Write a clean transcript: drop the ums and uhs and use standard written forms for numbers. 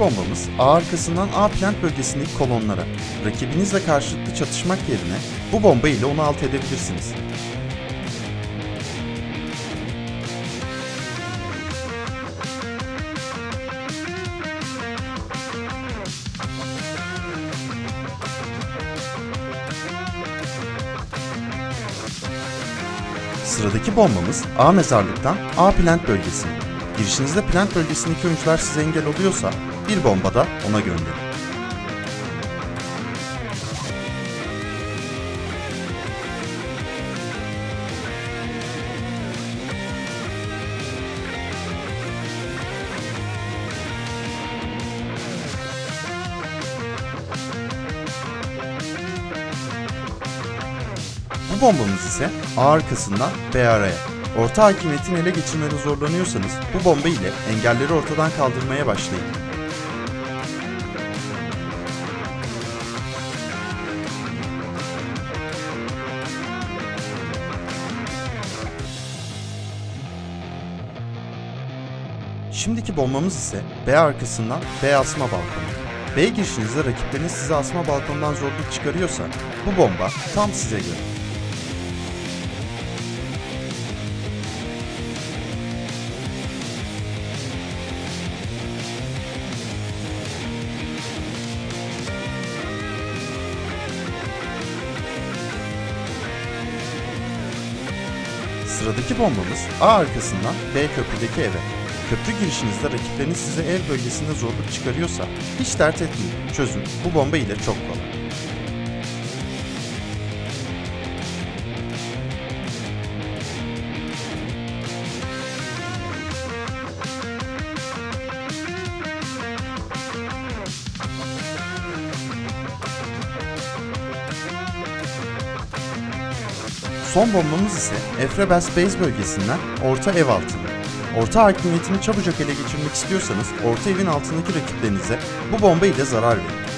bombamız A arkasından A plant bölgesindeki kolonlara, rakibinizle karşılıklı çatışmak yerine bu bomba ile onu alt edebilirsiniz. Sıradaki bombamız A mezarlıktan A plant bölgesine. Girişinizde plant bölgesindeki oyuncular size engel oluyorsa bir bomba da ona gönderin. Bu bombamız ise A arkasından B araya. Orta hakimiyetini ele geçirmede zorlanıyorsanız bu bomba ile engelleri ortadan kaldırmaya başlayın. Şimdiki bombamız ise B arkasından B asma balkonu. B girişinizde rakipleriniz size asma balkondan zorluk çıkarıyorsa bu bomba tam size göre. Sıradaki bombamız A arkasından B köprüdeki eve. Köprü girişinizde rakipleriniz size ev bölgesinde zorluk çıkarıyorsa hiç dert etmeyin, çözüm bu bomba ile çok kolay. Son bombamız ise Efrebas Base bölgesinden orta ev altına. Orta hakimiyetini çabucak ele geçirmek istiyorsanız orta evin altındaki rakiplerinize bu bomba ile zarar verin.